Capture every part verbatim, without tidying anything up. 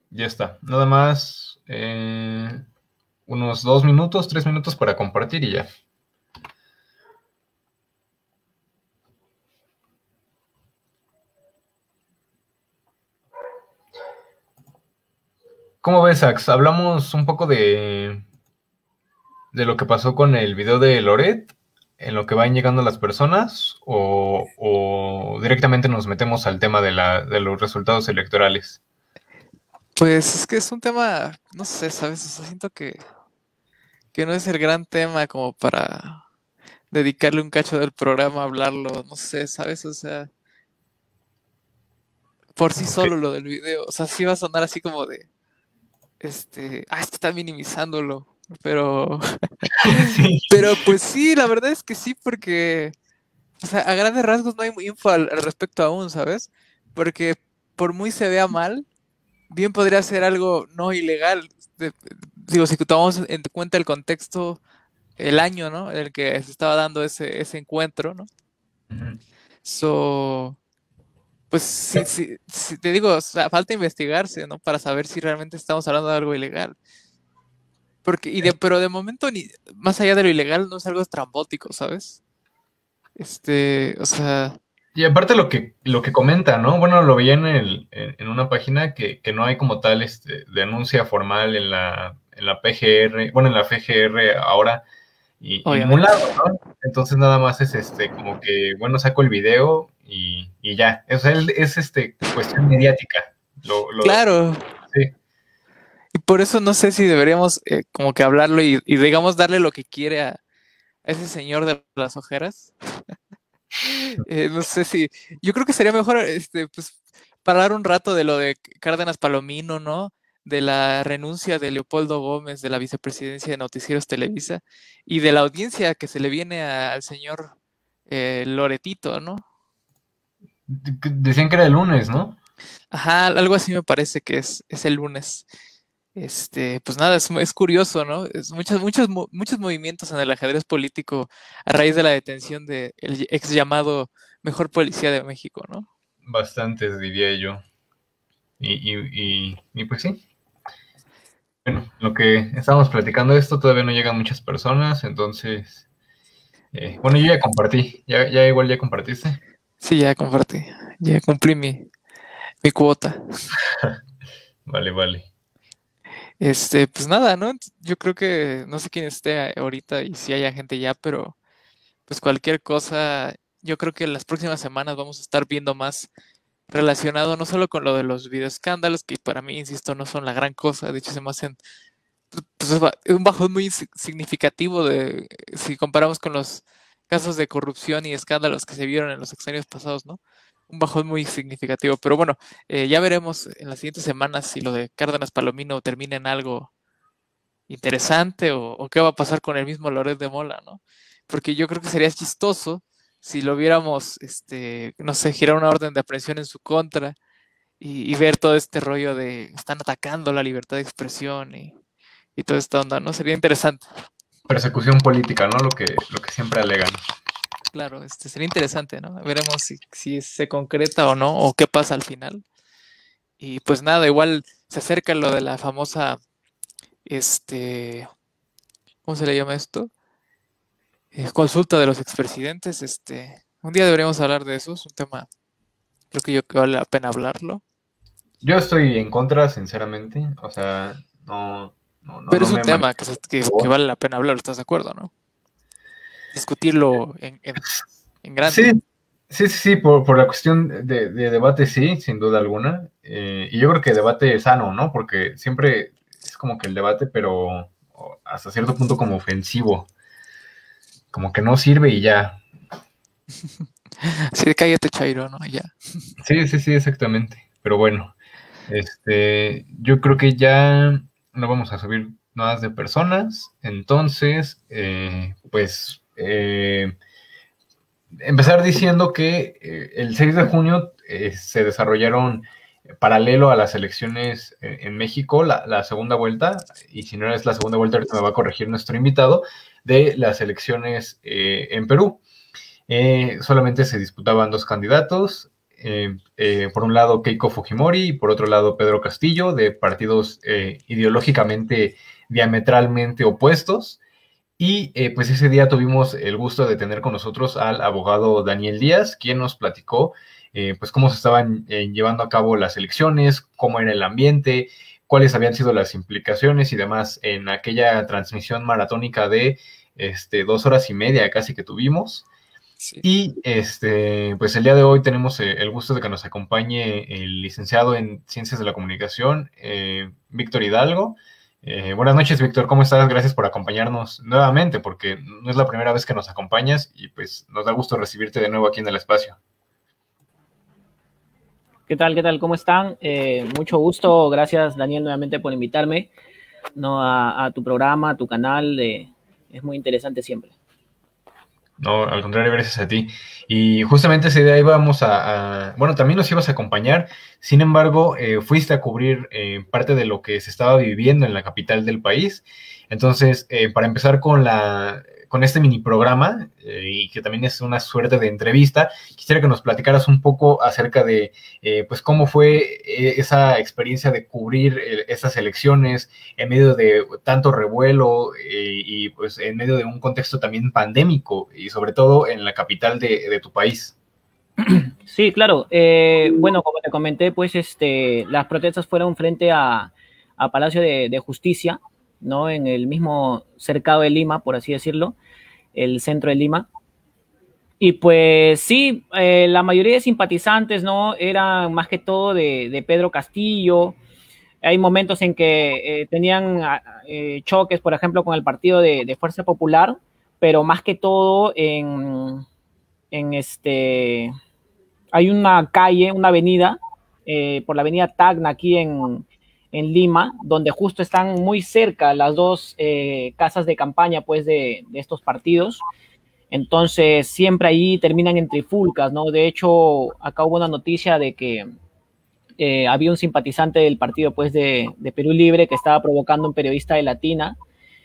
Ya está. Nada más eh, unos dos minutos, tres minutos para compartir y ya. ¿Cómo ves, Ax? ¿Hablamos un poco de, de lo que pasó con el video de Loret, en lo que van llegando las personas, o, o directamente nos metemos al tema de, la, de los resultados electorales? Pues es que es un tema, no sé, ¿sabes? O sea, siento que, que no es el gran tema como para dedicarle un cacho del programa a hablarlo, no sé, ¿sabes? O sea, por sí Ok. solo lo del video, o sea, sí va a sonar así como de, este, ah, es que está minimizándolo, pero, Sí. pero pues sí, la verdad es que sí, porque, o sea, a grandes rasgos no hay info al, al respecto aún, ¿sabes? Porque por muy se vea mal, bien podría ser algo no ilegal. De- digo, si tomamos en cuenta el contexto, el año, ¿no? En el que se estaba dando ese, ese encuentro, ¿no? Ujú. So, pues sí, sí, sí, te digo, o sea, falta investigarse, ¿no? Para saber si realmente estamos hablando de algo ilegal. Porque, y de, pero de momento, ni, más allá de lo ilegal, no es algo estrambótico, ¿sabes? Este, o sea, Y aparte lo que, lo que comenta, ¿no? Bueno, lo veía en, el, en, en una página que, que no hay como tal este, denuncia formal en la, en la P G R, bueno, en la F G R ahora, y, y en ningún obviamente. lado, ¿no? Entonces nada más es este, como que, bueno, saco el video y, y ya. O sea, es, es este, cuestión mediática. Lo, lo, Claro, sí. y por eso no sé si deberíamos eh, como que hablarlo y, y digamos darle lo que quiere a, a ese señor de las ojeras. Eh, no sé si, yo creo que sería mejor, este, pues, hablar un rato de lo de Cárdenas Palomino, ¿no? De la renuncia de Leopoldo Gómez de la vicepresidencia de Noticieros Televisa y de la audiencia que se le viene a- al señor eh, Loretito, ¿no? Decían que era el lunes, ¿no? Ajá, algo así me parece que es, es el lunes. Este, pues nada, es, es curioso, ¿no? Es muchos, muchos, mo- muchos movimientos en el ajedrez político a raíz de la detención del ex llamado mejor policía de México, ¿no? Bastantes, diría yo. Y, y, y, y pues sí. Bueno, lo que estábamos platicando esto, todavía no llegan muchas personas, entonces, eh, bueno, yo ya compartí, ya, ya igual ya compartiste. Sí, ya compartí, ya cumplí mi, mi cuota. Vale, vale. Este, pues nada, ¿no? Yo creo que no sé quién esté ahorita y si haya gente ya, pero pues cualquier cosa, yo creo que en las próximas semanas vamos a estar viendo más relacionado no solo con lo de los videoescándalos, que para mí, insisto, no son la gran cosa, de hecho se me hacen pues, es ba- es un bajón muy si- significativo de si comparamos con los casos de corrupción y escándalos que se vieron en los sexenios pasados, ¿no? Un bajón muy significativo. Pero bueno, eh, ya veremos en las siguientes semanas si lo de Cárdenas Palomino termina en algo interesante o, o qué va a pasar con el mismo Loret de Mola, ¿no? Porque yo creo que sería chistoso si lo viéramos, este, no sé, girar una orden de aprehensión en su contra y, y ver todo este rollo de están atacando la libertad de expresión y, y toda esta onda, ¿no? Sería interesante. Persecución política, ¿no? Lo que, lo que siempre alegan. Claro, este sería interesante, ¿no? Veremos si, si se concreta o no, o qué pasa al final. Y pues nada, igual se acerca lo de la famosa, este, ¿cómo se le llama esto? Eh, consulta de los expresidentes. Este, un día deberíamos hablar de eso, es un tema, creo que yo que vale la pena hablarlo. Yo estoy en contra, sinceramente, o sea, no, no, no, Pero no es un me tema que, se- manifiesto a que, que favor. vale la pena hablar, ¿estás de acuerdo, no? Discutirlo en, en, en grande. Sí, sí, sí, sí, por, por la cuestión de, de debate, sí, sin duda alguna. Eh, y yo creo que debate sano, ¿no? Porque siempre es como que el debate, pero hasta cierto punto como ofensivo, como que no sirve y ya. Así de cállate, Chairo, ¿no? Ya. Sí, sí, sí, exactamente. Pero bueno, este, yo creo que ya no vamos a subir más de personas, entonces, eh, pues, eh, empezar diciendo que eh, el seis de junio eh, se desarrollaron eh, paralelo a las elecciones eh, en México, la, la, segunda vuelta, y si no es la segunda vuelta, ahorita me va a corregir nuestro invitado, de las elecciones eh, en Perú. Eh, solamente se disputaban dos candidatos. eh, eh, por un lado Keiko Fujimori y por otro lado Pedro Castillo, de partidos eh, ideológicamente diametralmente opuestos. Y eh, pues ese día tuvimos el gusto de tener con nosotros al abogado Daniel Díaz, quien nos platicó eh, pues cómo se estaban eh, llevando a cabo las elecciones, cómo era el ambiente, cuáles habían sido las implicaciones y demás en aquella transmisión maratónica de este, dos horas y media casi que tuvimos. Sí. Y este, pues el día de hoy tenemos eh, el gusto de que nos acompañe el licenciado en Ciencias de la Comunicación, eh, Víctor Hidalgo. Eh, buenas noches, Víctor, ¿cómo estás? Gracias por acompañarnos nuevamente, porque no es la primera vez que nos acompañas y pues nos da gusto recibirte de nuevo aquí en el espacio. ¿Qué tal? ¿Qué tal? ¿Cómo están? Eh, mucho gusto. Gracias, Daniel, nuevamente por invitarme, ¿no? a, a tu programa, a tu canal. Eh, es muy interesante siempre. No, al contrario, gracias a ti. Y justamente ese día íbamos a, a... Bueno, también nos ibas a acompañar. Sin embargo, eh, fuiste a cubrir eh, parte de lo que se estaba viviendo en la capital del país. Entonces, eh, para empezar con la... con este mini programa, eh, y que también es una suerte de entrevista, quisiera que nos platicaras un poco acerca de, eh, pues, cómo fue eh, esa experiencia de cubrir eh, estas elecciones en medio de tanto revuelo eh, y, pues, en medio de un contexto también pandémico y, sobre todo, en la capital de, de tu país. Sí, claro. Eh, bueno, como te comenté, pues, este, las protestas fueron frente a, a Palacio de, de Justicia, ¿no? En el mismo cercado de Lima, por así decirlo, el centro de Lima. Y pues sí, eh, la mayoría de simpatizantes, ¿no? Eran más que todo de, de Pedro Castillo. Hay momentos en que eh, tenían eh, choques, por ejemplo, con el partido de, de Fuerza Popular, pero más que todo en, en este... Hay una calle, una avenida, eh, por la avenida Tacna, aquí en... en Lima, donde justo están muy cerca las dos eh, casas de campaña, pues, de, de estos partidos. Entonces, siempre ahí terminan en trifulcas, ¿no? De hecho, acá hubo una noticia de que eh, había un simpatizante del partido, pues, de, de Perú Libre que estaba provocando a un periodista de Latina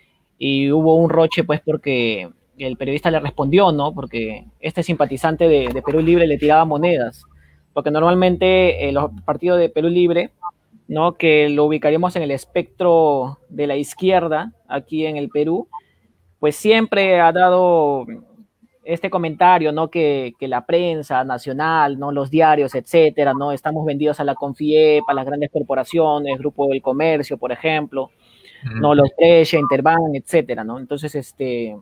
y hubo un roche, pues, porque el periodista le respondió, ¿no? Porque este simpatizante de, de Perú Libre le tiraba monedas, porque normalmente eh, los partidos de Perú Libre, ¿no? Que lo ubicaríamos en el espectro de la izquierda aquí en el Perú, pues siempre ha dado este comentario, ¿no? Que, que la prensa nacional, ¿no? Los diarios, etcétera, ¿no? Estamos vendidos a la Confiep, a las grandes corporaciones, Grupo del Comercio, por ejemplo, uh-huh. ¿no? Los Brescia, Interbank, etcétera, ¿no? Entonces, este...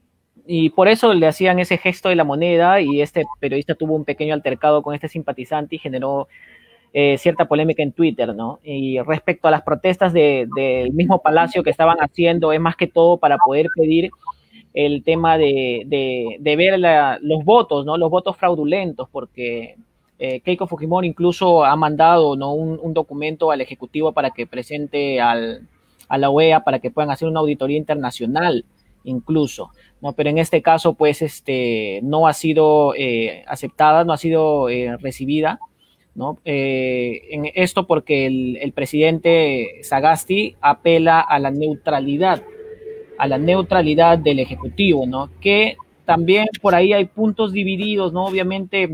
Y por eso le hacían ese gesto de la moneda y este periodista tuvo un pequeño altercado con este simpatizante y generó Eh, cierta polémica en Twitter, ¿no? Y respecto a las protestas del de, mismo Palacio que estaban haciendo, es más que todo para poder pedir el tema de, de, de ver la, los votos, ¿no? Los votos fraudulentos, porque eh, Keiko Fujimori incluso ha mandado, ¿no? un, un documento al Ejecutivo para que presente al, a la O E A para que puedan hacer una auditoría internacional, incluso, ¿no? Pero en este caso, pues, este, no ha sido eh, aceptada, no ha sido eh, recibida, ¿no? Eh, en esto porque el, el presidente Sagasti apela a la neutralidad, a la neutralidad del Ejecutivo, ¿no? Que también por ahí hay puntos divididos, ¿no? Obviamente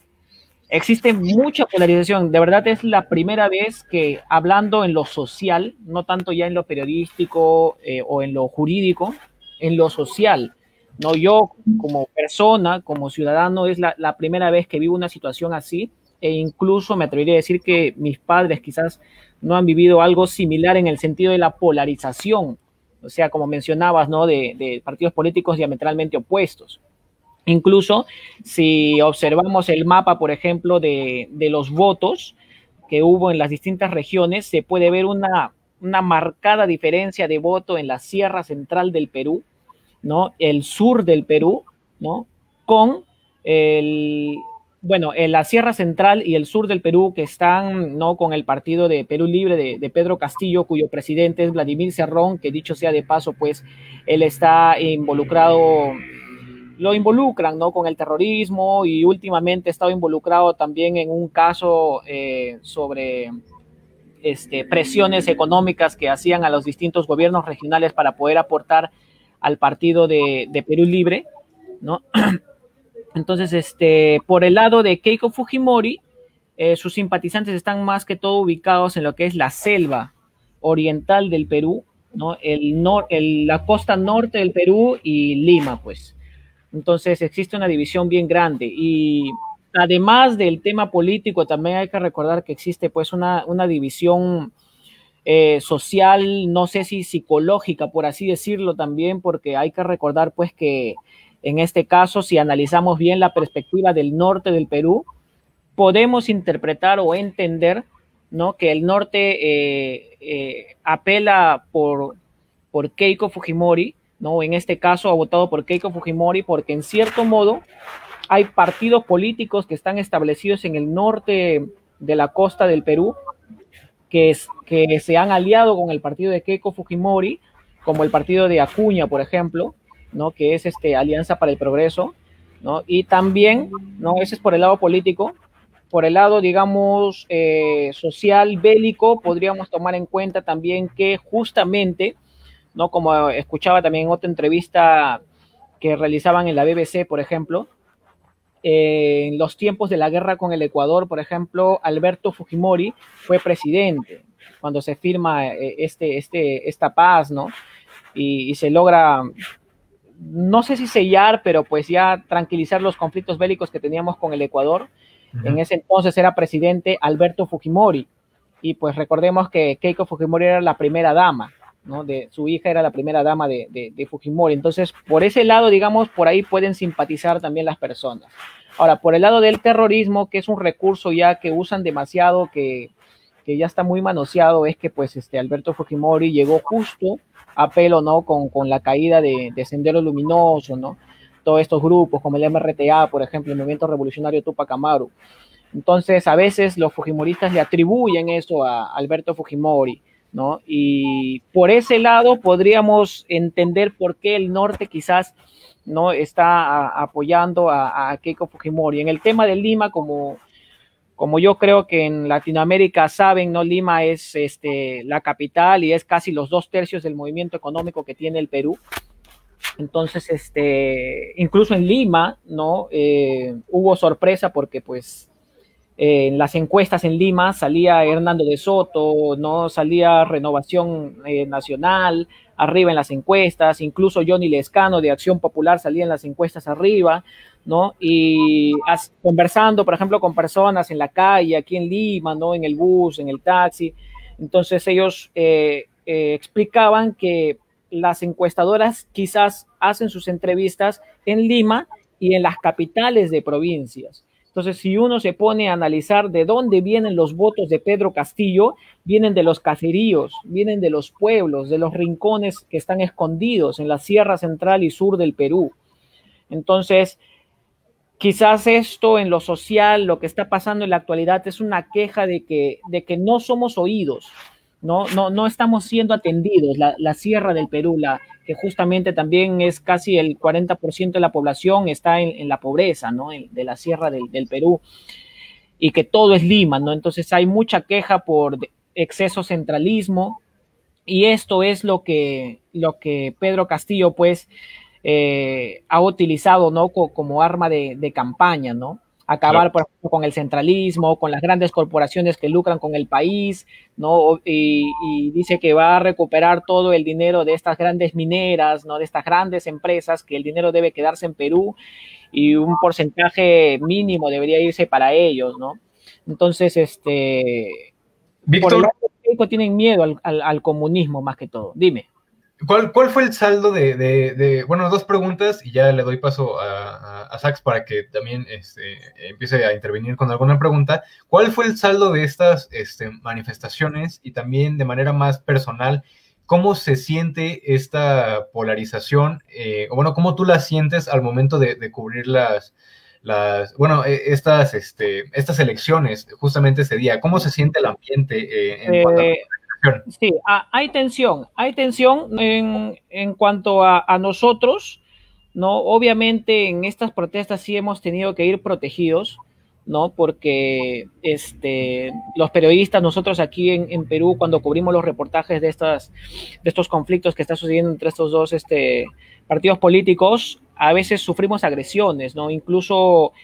existe mucha polarización. De verdad es la primera vez que, hablando en lo social, no tanto ya en lo periodístico eh, o en lo jurídico, en lo social, ¿no? Yo como persona, como ciudadano, es la, la primera vez que vivo una situación así. E incluso me atrevería a decir que mis padres quizás no han vivido algo similar en el sentido de la polarización, o sea, como mencionabas, ¿no? De, de partidos políticos diametralmente opuestos. Incluso si observamos el mapa, por ejemplo, de, de los votos que hubo en las distintas regiones, se puede ver una, una marcada diferencia de voto en la Sierra Central del Perú, ¿no? El sur del Perú, ¿no? Con el... Bueno, en la Sierra Central y el sur del Perú, que están, ¿no? Con el partido de Perú Libre de, de Pedro Castillo, cuyo presidente es Vladimir Cerrón, que dicho sea de paso, pues él está involucrado, lo involucran, ¿no? Con el terrorismo y últimamente ha estado involucrado también en un caso eh, sobre este, presiones económicas que hacían a los distintos gobiernos regionales para poder aportar al partido de, de Perú Libre, ¿no? Entonces, este, por el lado de Keiko Fujimori, eh, sus simpatizantes están más que todo ubicados en lo que es la selva oriental del Perú, ¿no? El nor el, la costa norte del Perú y Lima, pues. Entonces existe una división bien grande y además del tema político también hay que recordar que existe pues una, una división eh, social, no sé si psicológica, por así decirlo también, porque hay que recordar pues que en este caso, si analizamos bien la perspectiva del norte del Perú, podemos interpretar o entender, ¿no?, que el norte eh, eh, apela por, por Keiko Fujimori, ¿no? En este caso ha votado por Keiko Fujimori porque en cierto modo hay partidos políticos que están establecidos en el norte de la costa del Perú que, es, que se han aliado con el partido de Keiko Fujimori, como el partido de Acuña, por ejemplo, ¿no?, que es este, Alianza para el Progreso, ¿no? Y también, ¿no?, ese es por el lado político. Por el lado, digamos, eh, social, bélico, podríamos tomar en cuenta también que justamente, ¿no?, como escuchaba también en otra entrevista que realizaban en la B B C, por ejemplo, eh, en los tiempos de la guerra con el Ecuador, por ejemplo, Alberto Fujimori fue presidente cuando se firma eh, este, este, esta paz, ¿no? Y, y se logra, no sé si sellar, pero pues ya tranquilizar los conflictos bélicos que teníamos con el Ecuador. Uh-huh. En ese entonces era presidente Alberto Fujimori, y pues recordemos que Keiko Fujimori era la primera dama, ¿no? De, su hija era la primera dama de, de, de Fujimori. Entonces, por ese lado, digamos, por ahí pueden simpatizar también las personas. Ahora, por el lado del terrorismo, que es un recurso ya que usan demasiado, que, que ya está muy manoseado, es que pues este Alberto Fujimori llegó justo a pelo, ¿no?, con, con la caída de, de Sendero Luminoso, ¿no?, todos estos grupos como el M R T A, por ejemplo, el Movimiento Revolucionario Tupac Amaru. Entonces, a veces los fujimoristas le atribuyen eso a Alberto Fujimori, ¿no? Y por ese lado podríamos entender por qué el norte quizás no está a, apoyando a, a Keiko Fujimori. En el tema de Lima, como, como yo creo que en Latinoamérica saben, ¿no?, Lima es este, la capital y es casi los dos tercios del movimiento económico que tiene el Perú. Entonces, este, incluso en Lima, ¿no?, eh, hubo sorpresa porque, pues, eh, en las encuestas en Lima salía Hernando de Soto, ¿no?, salía Renovación eh, Nacional arriba en las encuestas, incluso Johnny Lescano de Acción Popular salía en las encuestas arriba, ¿no? Y as, conversando, por ejemplo, con personas en la calle, aquí en Lima, ¿no?, en el bus, en el taxi, entonces ellos eh, eh, explicaban que las encuestadoras quizás hacen sus entrevistas en Lima y en las capitales de provincias. Entonces, si uno se pone a analizar de dónde vienen los votos de Pedro Castillo, vienen de los caseríos, vienen de los pueblos, de los rincones que están escondidos en la Sierra Central y Sur del Perú. Entonces, quizás esto en lo social, lo que está pasando en la actualidad es una queja de que, de que no somos oídos. No, no, no estamos siendo atendidos. La, la Sierra del Perú, la, que justamente también es casi el cuarenta por ciento de la población, está en, en la pobreza, ¿no?, en, de la Sierra del, del Perú, y que todo es Lima, ¿no? Entonces hay mucha queja por exceso centralismo, y esto es lo que, lo que Pedro Castillo, pues, eh, ha utilizado, ¿no?, como, como arma de, de campaña, ¿no? Acabar, por ejemplo, con el centralismo, con las grandes corporaciones que lucran con el país, ¿no? Y, y dice que va a recuperar todo el dinero de estas grandes mineras, ¿no?, de estas grandes empresas, que el dinero debe quedarse en Perú y un porcentaje mínimo debería irse para ellos, ¿no? Entonces, este, Víctor, por el lado de tienen miedo al, al, al comunismo más que todo. Dime. ¿Cuál, ¿Cuál fue el saldo de, de, de, bueno, dos preguntas y ya le doy paso a, a, a Sax para que también este, empiece a intervenir con alguna pregunta? ¿Cuál fue el saldo de estas este, manifestaciones y también de manera más personal, cómo se siente esta polarización, eh, o bueno, cómo tú la sientes al momento de, de cubrir las, las, bueno, estas, este, estas elecciones justamente ese día? ¿Cómo se siente el ambiente eh, en eh, cuanto a Sí, hay tensión, hay tensión en, en cuanto a, a nosotros, ¿no? Obviamente en estas protestas sí hemos tenido que ir protegidos, ¿no? Porque este, los periodistas, nosotros aquí en, en Perú, cuando cubrimos los reportajes de, estas, de estos conflictos que están sucediendo entre estos dos este, partidos políticos, a veces sufrimos agresiones, ¿no? Incluso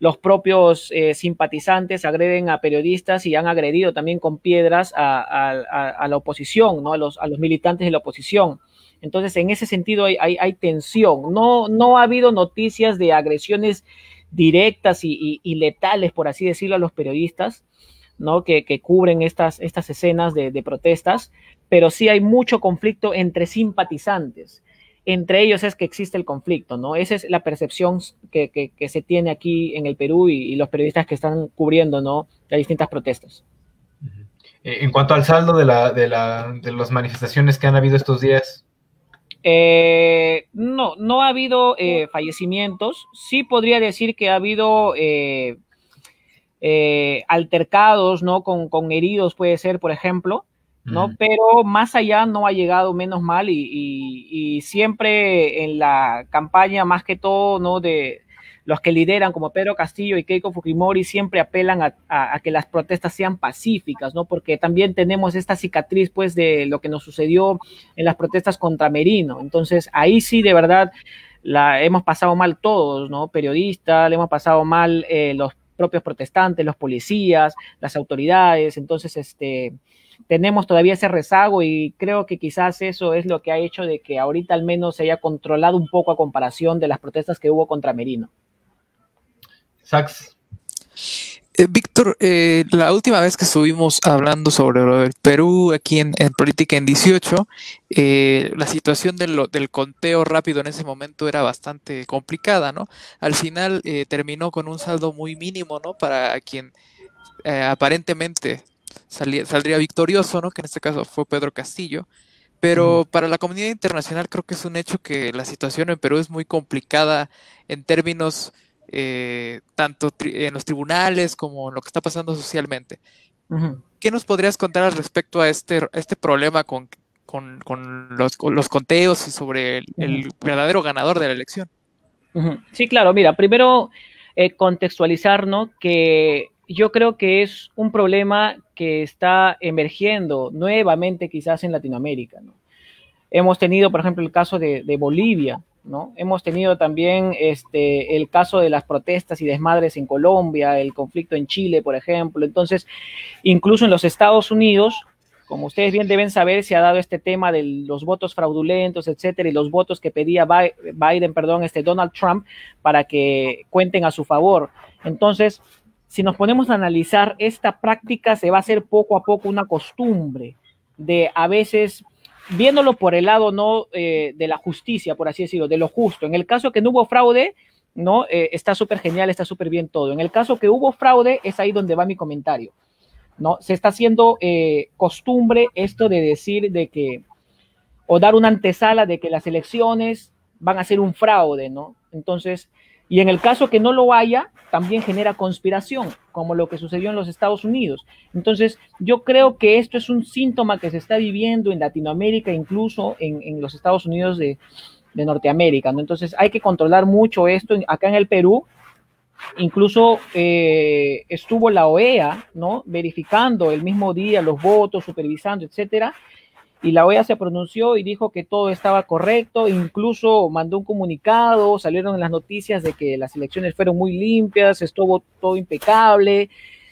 los propios eh, simpatizantes agreden a periodistas y han agredido también con piedras a, a, a la oposición, ¿no? a, los, a los militantes de la oposición. Entonces, en ese sentido hay, hay, hay tensión. No, no ha habido noticias de agresiones directas y, y, y letales, por así decirlo, a los periodistas, ¿no? que, que cubren estas, estas escenas de, de protestas, pero sí hay mucho conflicto entre simpatizantes. Entre ellos es que existe el conflicto, ¿no? Esa es la percepción que, que, que se tiene aquí en el Perú y, y los periodistas que están cubriendo, ¿no? las distintas protestas. En cuanto al saldo de, la, de, la, de las manifestaciones que han habido estos días. Eh, no, no ha habido eh, fallecimientos. Sí podría decir que ha habido eh, eh, altercados, ¿no? Con, con heridos, puede ser, por ejemplo, ¿no? Mm. Pero más allá no ha llegado, menos mal, y, y, y siempre en la campaña, más que todo, ¿no? De los que lideran, como Pedro Castillo y Keiko Fujimori, siempre apelan a, a, a que las protestas sean pacíficas, ¿no? Porque también tenemos esta cicatriz, pues, de lo que nos sucedió en las protestas contra Merino. Entonces, ahí sí, de verdad, la hemos pasado mal todos, ¿no? Periodistas, le hemos pasado mal eh, los propios protestantes, los policías, las autoridades. Entonces, este, tenemos todavía ese rezago y creo que quizás eso es lo que ha hecho de que ahorita al menos se haya controlado un poco a comparación de las protestas que hubo contra Merino. Sax. Eh, Víctor, eh, la última vez que estuvimos hablando sobre lo del Perú aquí en, en Política en dieciocho, eh, la situación de lo, del conteo rápido en ese momento era bastante complicada, ¿no? Al final eh, terminó con un saldo muy mínimo, ¿no? Para quien eh, aparentemente salía, saldría victorioso, ¿no? Que en este caso fue Pedro Castillo. Pero uh-huh. para la comunidad internacional creo que es un hecho que la situación en Perú es muy complicada en términos Eh, tanto tri- en los tribunales como en lo que está pasando socialmente. Uh-huh. ¿Qué nos podrías contar al respecto a este, este problema con, con, con, los, con los conteos y sobre el, uh-huh. el verdadero ganador de la elección? Uh-huh. Sí, claro, mira, primero eh, contextualizar, ¿no? Que yo creo que es un problema que está emergiendo nuevamente quizás en Latinoamérica, ¿no? Hemos tenido, por ejemplo, el caso de, de Bolivia, ¿no? Hemos tenido también este, el caso de las protestas y desmadres en Colombia, el conflicto en Chile, por ejemplo. Entonces, incluso en los Estados Unidos, como ustedes bien deben saber, se ha dado este tema de los votos fraudulentos, etcétera, y los votos que pedía Biden, perdón, este Donald Trump, para que cuenten a su favor. Entonces, si nos ponemos a analizar, esta práctica se va a hacer poco a poco una costumbre de a veces, viéndolo por el lado no eh, de la justicia, por así decirlo, de lo justo. En el caso que no hubo fraude, no eh, está súper genial, está súper bien todo. En el caso que hubo fraude, es ahí donde va mi comentario, ¿no? Se está haciendo eh, costumbre esto de decir de que, o dar una antesala de que las elecciones van a ser un fraude, ¿no? Entonces, y en el caso que no lo haya, también genera conspiración, como lo que sucedió en los Estados Unidos. Entonces, yo creo que esto es un síntoma que se está viviendo en Latinoamérica, incluso en, en los Estados Unidos de, de Norteamérica, ¿no? Entonces, hay que controlar mucho esto. Acá en el Perú, incluso eh, estuvo la O E A, ¿no? Verificando el mismo día los votos, supervisando, etcétera. Y la O E A se pronunció y dijo que todo estaba correcto, incluso mandó un comunicado, salieron en las noticias de que las elecciones fueron muy limpias, estuvo todo impecable,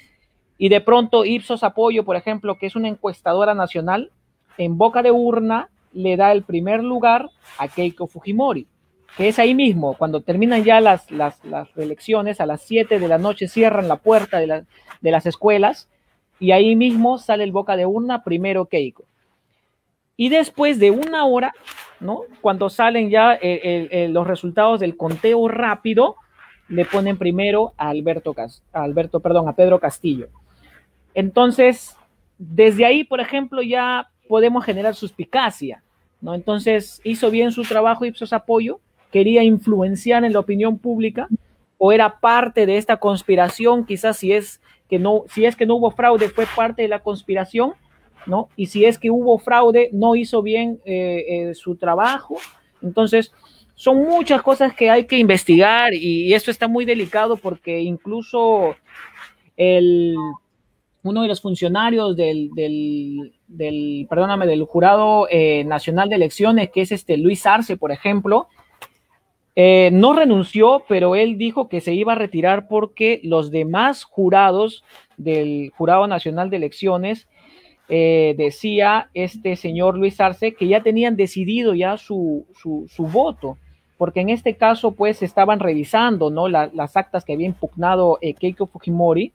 y de pronto Ipsos Apoyo, por ejemplo, que es una encuestadora nacional, en boca de urna le da el primer lugar a Keiko Fujimori, que es ahí mismo, cuando terminan ya las, las, las elecciones, a las siete de la noche cierran la puerta de, la, de las escuelas, y ahí mismo sale el boca de urna, primero Keiko. Y después de una hora, ¿no? Cuando salen ya el, el, el, los resultados del conteo rápido, le ponen primero a Alberto, a Alberto, perdón, a Pedro Castillo. Entonces, desde ahí, por ejemplo, ya podemos generar suspicacia, ¿no? Entonces, hizo bien su trabajo Ipsos Apoyo, quería influenciar en la opinión pública, o era parte de esta conspiración, quizás si es que no, si es que no hubo fraude, fue parte de la conspiración, ¿no? Y si es que hubo fraude, no hizo bien eh, eh, su trabajo. Entonces, son muchas cosas que hay que investigar y, y esto está muy delicado porque incluso el, uno de los funcionarios del, del, del perdóname, del Jurado eh, Nacional de Elecciones, que es este Luis Arce, por ejemplo, Eh, no renunció, pero él dijo que se iba a retirar porque los demás jurados del Jurado Nacional de Elecciones, eh, decía este señor Luis Arce, que ya tenían decidido ya su, su, su voto, porque en este caso pues estaban revisando, ¿no? La, las actas que había impugnado eh, Keiko Fujimori,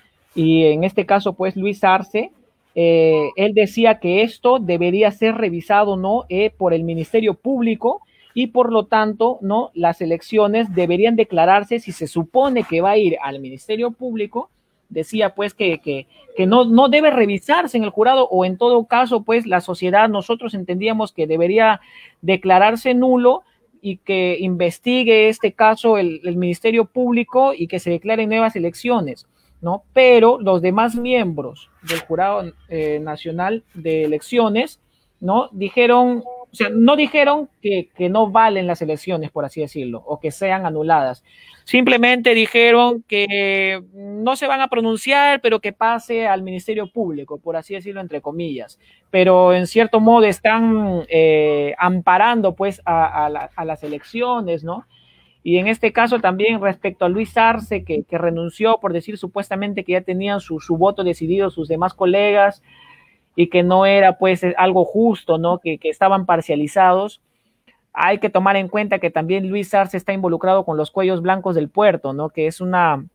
y en este caso pues Luis Arce, eh, él decía que esto debería ser revisado, ¿no? Eh, por el Ministerio Público, y por lo tanto, ¿no? Las elecciones deberían declararse, si se supone que va a ir al Ministerio Público, decía pues que, que, que no, no debe revisarse en el jurado, o en todo caso pues la sociedad, nosotros entendíamos que debería declararse nulo y que investigue este caso el, el Ministerio Público y que se declaren nuevas elecciones, ¿no? Pero los demás miembros del Jurado eh, Nacional de Elecciones, ¿no? Dijeron, o sea, no dijeron que, que no valen las elecciones, por así decirlo, o que sean anuladas. Simplemente dijeron que no se van a pronunciar, pero que pase al Ministerio Público, por así decirlo, entre comillas. Pero en cierto modo están eh, amparando pues a, a, la, a las elecciones, ¿no? Y en este caso también respecto a Luis Arce, que, que renunció por decir supuestamente que ya tenían su, su voto decidido sus demás colegas, y que no era pues algo justo, ¿no? Que, que estaban parcializados. Hay que tomar en cuenta que también Luis Arce está involucrado con los cuellos blancos del puerto, ¿no? Que es una,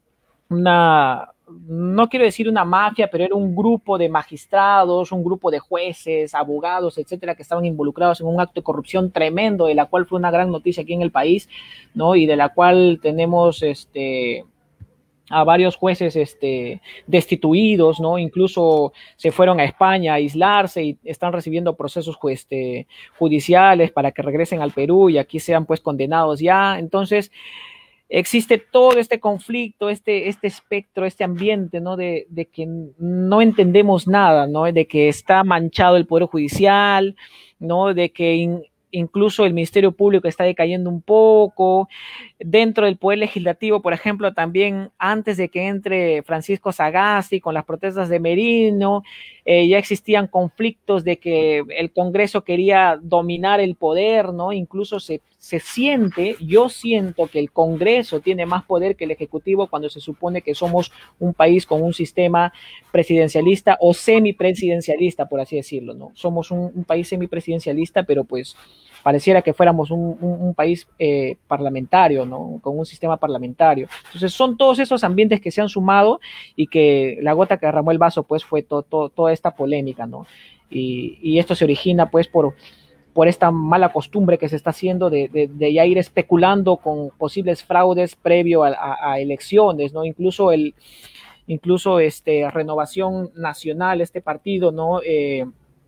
una, no quiero decir una mafia, pero era un grupo de magistrados, un grupo de jueces, abogados, etcétera, que estaban involucrados en un acto de corrupción tremendo, de la cual fue una gran noticia aquí en el país, ¿no? Y de la cual tenemos, este, a varios jueces este, destituidos, ¿no? Incluso se fueron a España a aislarse y están recibiendo procesos este, judiciales para que regresen al Perú y aquí sean pues condenados ya. Entonces, existe todo este conflicto, este, este espectro, este ambiente, ¿no? De, de que no entendemos nada, ¿no? De que está manchado el Poder Judicial, ¿no? De que in, incluso el Ministerio Público está decayendo un poco. Dentro del Poder Legislativo, por ejemplo, también antes de que entre Francisco Sagasti con las protestas de Merino, eh, ya existían conflictos de que el Congreso quería dominar el poder, ¿no? Incluso se, se siente, yo siento que el Congreso tiene más poder que el Ejecutivo cuando se supone que somos un país con un sistema presidencialista o semipresidencialista, por así decirlo, ¿no? Somos un, un país semipresidencialista, pero pues pareciera que fuéramos un, un, un país eh, parlamentario, ¿no? Con un sistema parlamentario. Entonces son todos esos ambientes que se han sumado y que la gota que derramó el vaso pues fue to, to, toda esta polémica, ¿no? Y, y esto se origina pues por, por esta mala costumbre que se está haciendo de, de, de ya ir especulando con posibles fraudes previo a, a, a elecciones, ¿no? Incluso el incluso este Renovación Nacional, este partido, ¿no? Eh,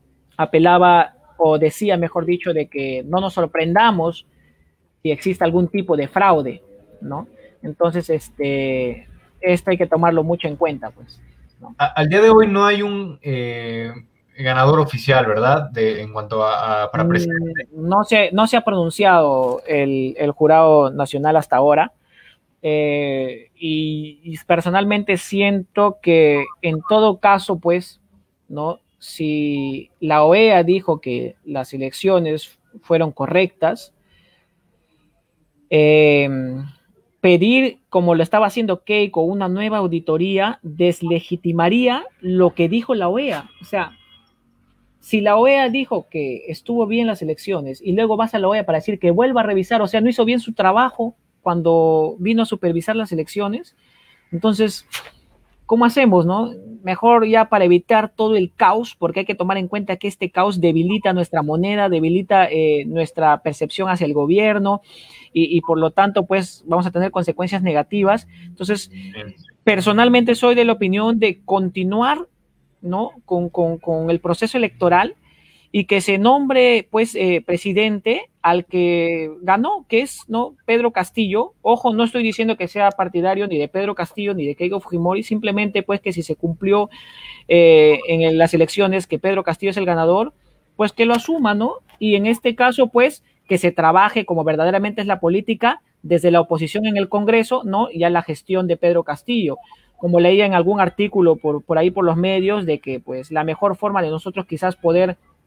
apelaba o decía, mejor dicho, de que no nos sorprendamos si existe algún tipo de fraude, ¿no? Entonces, este, esto hay que tomarlo mucho en cuenta, pues, ¿no? A, al día de hoy no hay un eh, ganador oficial, ¿verdad? De, en cuanto a, a para presidente. No se, no se ha pronunciado el, el Jurado Nacional hasta ahora. Eh, y, y personalmente siento que en todo caso, pues, ¿no? Si la O E A dijo que las elecciones fueron correctas, eh, pedir, como lo estaba haciendo Keiko, una nueva auditoría deslegitimaría lo que dijo la O E A. O sea, si la O E A dijo que estuvo bien las elecciones y luego vas a la O E A para decir que vuelva a revisar, o sea, no hizo bien su trabajo cuando vino a supervisar las elecciones, entonces, ¿cómo hacemos, no? Mejor ya para evitar todo el caos, porque hay que tomar en cuenta que este caos debilita nuestra moneda, debilita eh, nuestra percepción hacia el gobierno y, y por lo tanto, pues vamos a tener consecuencias negativas. Entonces, personalmente soy de la opinión de continuar, ¿no? Con, con, con el proceso electoral y que se nombre, pues, eh, presidente al que ganó, que es, ¿no? Pedro Castillo. Ojo, no estoy diciendo que sea partidario ni de Pedro Castillo ni de Keiko Fujimori, simplemente, pues, que si se cumplió eh, en las elecciones que Pedro Castillo es el ganador, pues que lo asuma, ¿no? Y en este caso, pues, que se trabaje como verdaderamente es la política desde la oposición en el Congreso, ¿no? Y a la gestión de Pedro Castillo. Como leía en algún artículo por, por ahí por los medios, de que, pues, la mejor forma de nosotros quizás poder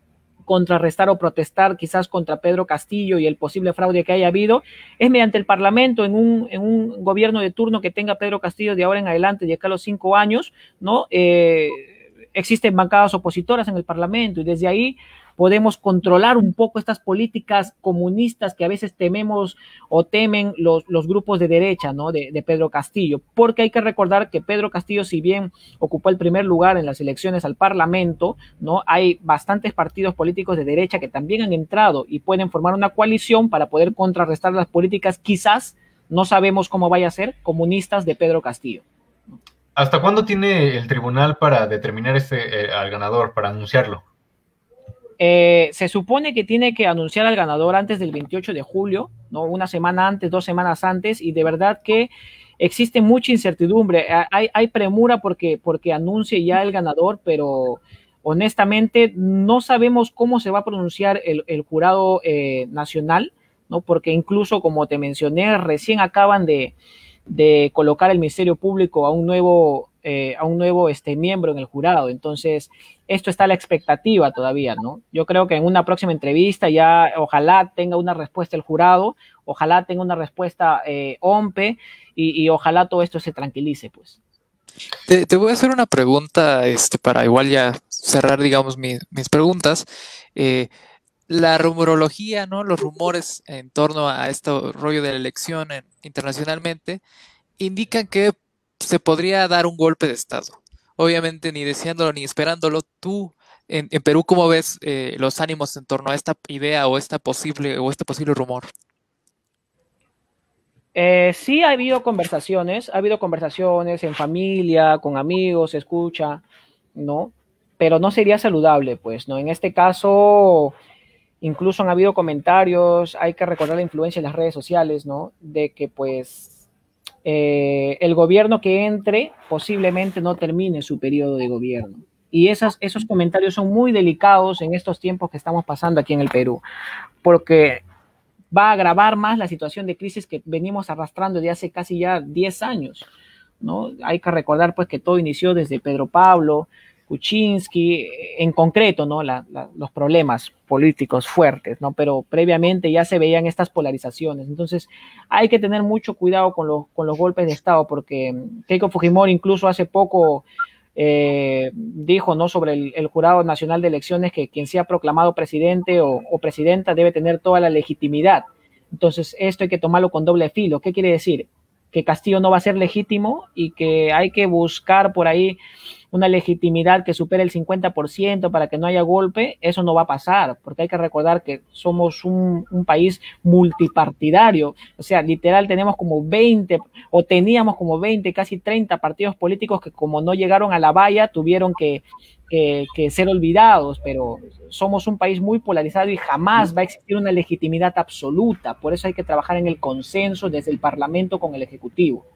contrarrestar o protestar quizás contra Pedro Castillo y el posible fraude que haya habido, es mediante el Parlamento, en un, en un gobierno de turno que tenga Pedro Castillo de ahora en adelante, de acá a los cinco años, ¿no? Eh, existen bancadas opositoras en el Parlamento y desde ahí podemos controlar un poco estas políticas comunistas que a veces tememos o temen los, los grupos de derecha, ¿no? de, de Pedro Castillo, porque hay que recordar que Pedro Castillo, si bien ocupó el primer lugar en las elecciones al Parlamento, ¿no? Hay bastantes partidos políticos de derecha que también han entrado y pueden formar una coalición para poder contrarrestar las políticas, quizás, no sabemos cómo vaya a ser, comunistas de Pedro Castillo. ¿Hasta cuándo tiene el tribunal para determinar este, eh, al ganador, para anunciarlo? Eh, se supone que tiene que anunciar al ganador antes del veintiocho de julio, ¿no? Una semana antes, dos semanas antes, y de verdad que existe mucha incertidumbre. Hay, hay premura porque, porque anuncie ya el ganador, pero honestamente no sabemos cómo se va a pronunciar el, el jurado eh, nacional, ¿no? Porque incluso, como te mencioné, recién acaban de, de colocar el Ministerio Público a un nuevo, eh, a un nuevo este, miembro en el jurado. Entonces, esto está a la expectativa todavía, ¿no? Yo creo que en una próxima entrevista ya ojalá tenga una respuesta el jurado, ojalá tenga una respuesta eh, OMPE y, y ojalá todo esto se tranquilice, pues. Te, te voy a hacer una pregunta este, para igual ya cerrar, digamos, mi, mis preguntas. Eh, la rumorología, ¿no? Los rumores en torno a este rollo de la elección en, internacionalmente indican que se podría dar un golpe de Estado. Obviamente ni deseándolo ni esperándolo. Tú en, en Perú, ¿cómo ves eh, los ánimos en torno a esta idea o esta posible o este posible rumor? Eh, sí ha habido conversaciones, ha habido conversaciones en familia, con amigos, se escucha, ¿no? Pero no sería saludable, pues, ¿no? En este caso, incluso han habido comentarios, hay que recordar la influencia en las redes sociales, ¿no? De que, pues, eh, el gobierno que entre posiblemente no termine su periodo de gobierno. Y esas, esos comentarios son muy delicados en estos tiempos que estamos pasando aquí en el Perú, porque va a agravar más la situación de crisis que venimos arrastrando de hace casi ya diez años, ¿no? Hay que recordar, pues, que todo inició desde Pedro Pablo, Kuczynski, en concreto, ¿no? La, la, los problemas políticos fuertes, ¿no? Pero previamente ya se veían estas polarizaciones. Entonces, hay que tener mucho cuidado con los, con los golpes de Estado, porque Keiko Fujimori incluso hace poco eh, dijo, ¿no? Sobre el, el Jurado Nacional de Elecciones que quien sea proclamado presidente o, o presidenta debe tener toda la legitimidad. Entonces, esto hay que tomarlo con doble filo. ¿Qué quiere decir? Que Castillo no va a ser legítimo y que hay que buscar por ahí una legitimidad que supere el cincuenta por ciento para que no haya golpe. Eso no va a pasar, porque hay que recordar que somos un, un país multipartidario. O sea, literal tenemos como veinte, o teníamos como veinte, casi treinta partidos políticos que, como no llegaron a la valla, tuvieron que, que, que ser olvidados, pero somos un país muy polarizado y jamás va a existir una legitimidad absoluta. Por eso hay que trabajar en el consenso desde el Parlamento con el Ejecutivo.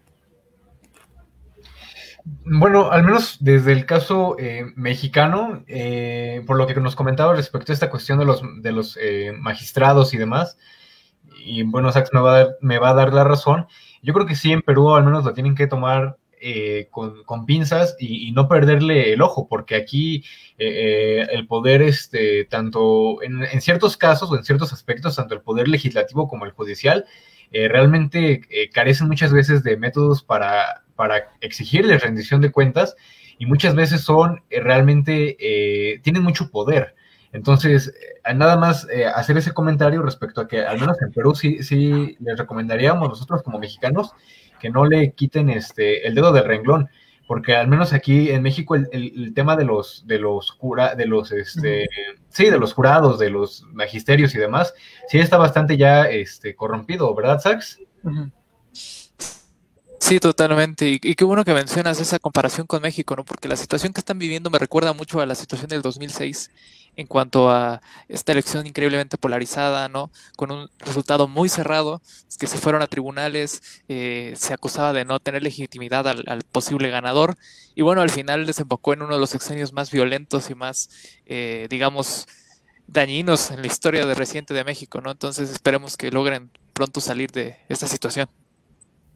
Bueno, al menos desde el caso eh, mexicano, eh, por lo que nos comentaba respecto a esta cuestión de los, de los eh, magistrados y demás, y bueno, Sax me va, a dar, me va a dar la razón, yo creo que sí, en Perú al menos lo tienen que tomar eh, con, con pinzas y, y no perderle el ojo, porque aquí eh, el poder, este, tanto en, en ciertos casos o en ciertos aspectos, tanto el poder legislativo como el judicial, eh, realmente eh, carecen muchas veces de métodos para... para exigirles rendición de cuentas y muchas veces son eh, realmente, eh, tienen mucho poder. Entonces, eh, nada más eh, hacer ese comentario respecto a que al menos en Perú sí, sí les recomendaríamos nosotros como mexicanos que no le quiten este, el dedo del renglón, porque al menos aquí en México el, el, el tema de los, de los, cura, de los este, uh-huh. sí, de los jurados, de los magisterios y demás, sí está bastante ya este, corrompido, ¿verdad, Sax? Uh-huh. Sí, totalmente. Y, y qué bueno que mencionas esa comparación con México, ¿no? Porque la situación que están viviendo me recuerda mucho a la situación del dos mil seis en cuanto a esta elección increíblemente polarizada, ¿no? Con un resultado muy cerrado, que se fueron a tribunales, eh, se acusaba de no tener legitimidad al, al posible ganador. Y bueno, al final desembocó en uno de los sexenios más violentos y más, eh, digamos, dañinos en la historia de reciente de México, ¿no? Entonces esperemos que logren pronto salir de esta situación.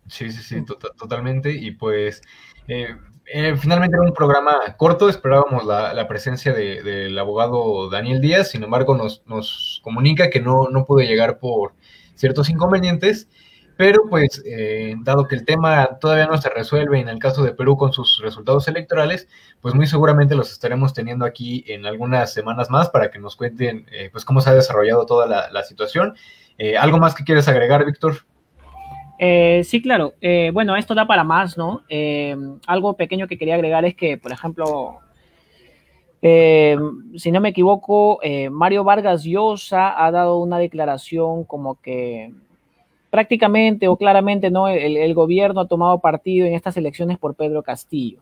Sí, sí, sí, to totalmente. Y pues eh, eh, finalmente era un programa corto, esperábamos la, la presencia de, del abogado Daniel Díaz, sin embargo nos, nos comunica que no, no pudo llegar por ciertos inconvenientes, pero pues eh, dado que el tema todavía no se resuelve en el caso de Perú con sus resultados electorales, pues muy seguramente los estaremos teniendo aquí en algunas semanas más para que nos cuenten eh, pues cómo se ha desarrollado toda la, la situación. Eh, ¿algo más que quieres agregar, Víctor? Eh, sí, claro. Eh, bueno, esto da para más, ¿no? Eh, algo pequeño que quería agregar es que, por ejemplo, eh, si no me equivoco, eh, Mario Vargas Llosa ha dado una declaración como que prácticamente o claramente, ¿no? El, el gobierno ha tomado partido en estas elecciones por Pedro Castillo.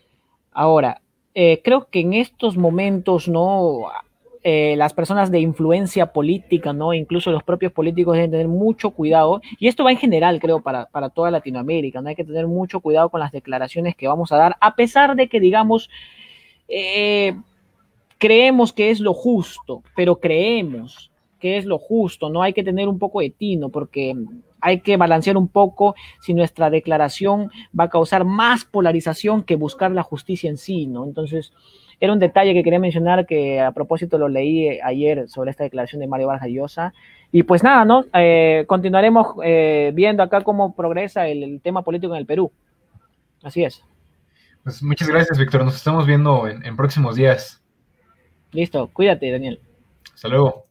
Ahora, eh, creo que en estos momentos, ¿no? Eh, las personas de influencia política, ¿no? Incluso los propios políticos deben tener mucho cuidado, y esto va en general, creo, para, para toda Latinoamérica, ¿no? Hay que tener mucho cuidado con las declaraciones que vamos a dar, a pesar de que, digamos, eh, creemos que es lo justo, pero creemos que es lo justo, ¿no? Hay que tener un poco de tino, porque hay que balancear un poco si nuestra declaración va a causar más polarización que buscar la justicia en sí, ¿no? Entonces, era un detalle que quería mencionar, que a propósito lo leí ayer sobre esta declaración de Mario Vargas Llosa. Y pues nada, ¿no? Eh, continuaremos eh, viendo acá cómo progresa el, el tema político en el Perú. Así es. Pues muchas gracias, Víctor. Nos estamos viendo en, en próximos días. Listo, cuídate, Daniel. Hasta luego.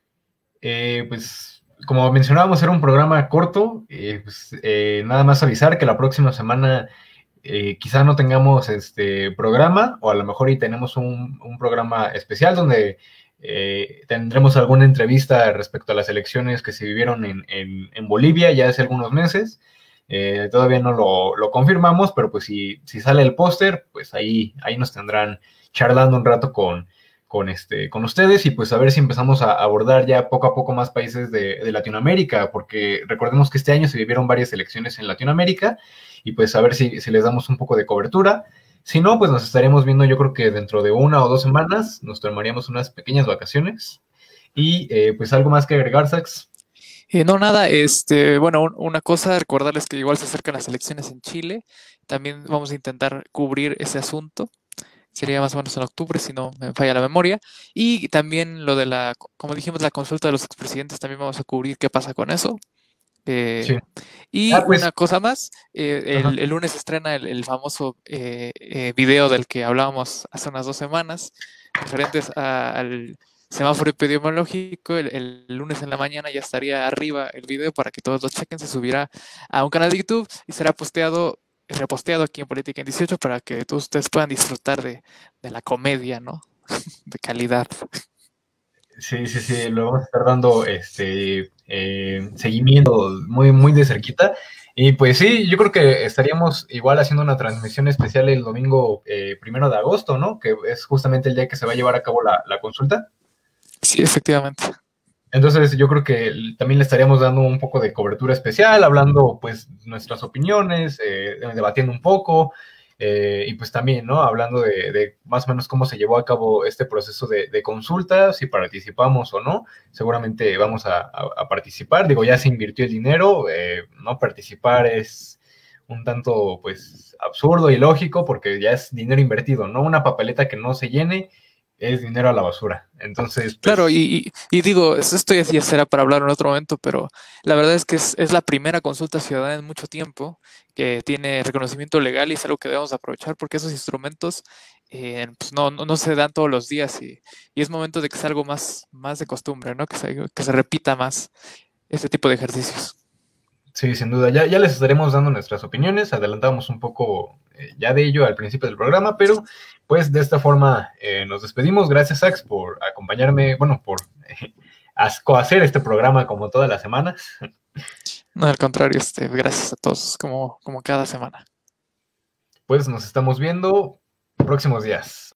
Eh, pues, como mencionábamos, era un programa corto. Eh, pues, eh, nada más avisar que la próxima semana eh, quizá no tengamos este programa, o a lo mejor y tenemos un, un programa especial donde eh, tendremos alguna entrevista respecto a las elecciones que se vivieron en, en, en Bolivia ya hace algunos meses. Eh, todavía no lo, lo, confirmamos, pero pues si, si sale el póster, pues ahí, ahí nos tendrán charlando un rato con, con, este, con ustedes, y pues a ver si empezamos a abordar ya poco a poco más países de, de Latinoamérica, porque recordemos que este año se vivieron varias elecciones en Latinoamérica, y pues a ver si, si les damos un poco de cobertura. Si no, pues nos estaremos viendo, yo creo que dentro de una o dos semanas nos tomaríamos unas pequeñas vacaciones. Y eh, pues algo más que agregar, Sax. Eh, no, nada, este, bueno, un, una cosa, recordarles que igual se acercan las elecciones en Chile, también vamos a intentar cubrir ese asunto, sería más o menos en octubre, si no me falla la memoria, y también lo de la, como dijimos, la consulta de los expresidentes, también vamos a cubrir qué pasa con eso. Eh, sí. Y ah, pues, una cosa más, eh, el, el lunes estrena el, el famoso eh, eh, video del que hablábamos hace unas dos semanas, referentes a, al semáforo epidemiológico. El, el lunes en la mañana ya estaría arriba el video para que todos lo chequen. Se subirá a un canal de YouTube y será posteado, reposteado aquí en Política en dieciocho para que todos ustedes puedan disfrutar de, de la comedia, ¿no? De calidad. Sí, sí, sí, lo vamos a estar dando este eh, seguimiento muy, muy de cerquita. Y pues sí, yo creo que estaríamos igual haciendo una transmisión especial el domingo eh, primero de agosto, ¿no? Que es justamente el día que se va a llevar a cabo la, la consulta. Sí, efectivamente. Entonces yo creo que también le estaríamos dando un poco de cobertura especial, hablando pues nuestras opiniones, eh, debatiendo un poco, eh, y pues también, ¿no? Hablando de, de más o menos cómo se llevó a cabo este proceso de, de consulta, si participamos o no. Seguramente vamos a, a, a participar. Digo, ya se invirtió el dinero, eh, no participar es un tanto pues absurdo y lógico, porque ya es dinero invertido, ¿no? Una papeleta que no se llene es dinero a la basura. Entonces, pues... Claro, y, y, y digo, esto ya será para hablar en otro momento, pero la verdad es que es, es la primera consulta ciudadana en mucho tiempo que tiene reconocimiento legal, y es algo que debemos aprovechar, porque esos instrumentos eh, pues no, no, no se dan todos los días, y, y es momento de que sea algo más, más de costumbre, ¿no? Que se, que se repita más este tipo de ejercicios. Sí, sin duda. Ya, ya les estaremos dando nuestras opiniones. Adelantamos un poco eh, ya de ello al principio del programa, pero pues de esta forma eh, nos despedimos. Gracias, Sax, por acompañarme, bueno, por eh, hacer este programa como todas las semanas. No, al contrario, este, gracias a todos, como, como cada semana. Pues nos estamos viendo próximos días.